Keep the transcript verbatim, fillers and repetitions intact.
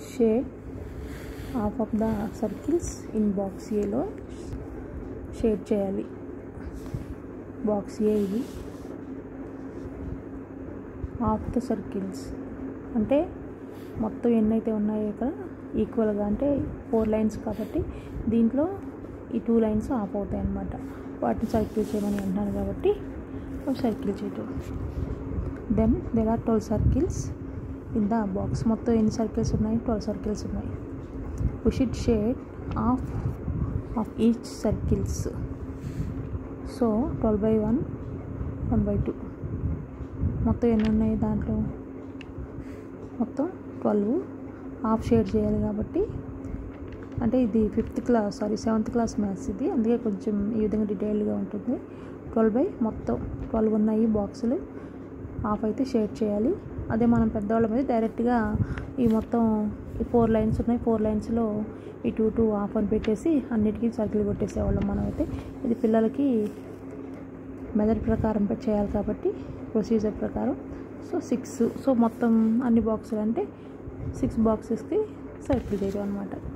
Shade half of the circles in box ఏలో shade చేయాలి. Box A ఇది half the circles అంటే మొత్తం ఎన్నైతే ఉన్నాయో ఇక్కడ ఈక్వల్గా, అంటే ఫోర్ లైన్స్ కాబట్టి దీంట్లో ఈ టూ లైన్స్ ఆఫ్ అవుతాయి అన్నమాట. వాటిని సర్కిల్ చేయమని అంటున్నాను కాబట్టి సర్కిల్ చేయటం. Then there are twelve circles in the box. మొత్తం ఎన్ని సర్కిల్స్ ఉన్నాయి? ట్వెల్వ్ సర్కిల్స్ ఉన్నాయి. We should shade off off each circles. So twelve by one, one by two, మొత్తం ఎన్ని ఉన్నాయి దాంట్లో? మొత్తం ట్వెల్వ్. హాఫ్ షేడ్ చేయాలి కాబట్టి, అంటే ఇది fifth class sorry seventh class maths ఇది, అందుకే కొంచెం ఈ విధంగా డీటెయిల్డ్గా ఉంటుంది. ట్వెల్వ్ బై మొత్తం ట్వెల్వ్ ఉన్నాయి బాక్సులు, హాఫ్ అయితే షేడ్ చేయాలి. అదే మనం పెద్దవాళ్ళ మీద డైరెక్ట్గా ఈ మొత్తం ఈ ఫోర్ లైన్స్ ఉన్నాయి, ఫోర్ లైన్స్లో ఈ టూ టూ హాఫ్ అని పెట్టేసి అన్నిటికీ సర్కిల్ కొట్టేసేవాళ్ళం మనం అయితే. ఇది పిల్లలకి మెథడ్ ప్రకారం చేయాలి కాబట్టి ప్రొసీజర్ ప్రకారం. సో సిక్స్, సో మొత్తం అన్ని బాక్సులు అంటే సిక్స్ బాక్సెస్కి సర్కిల్ చేయడం అనమాట.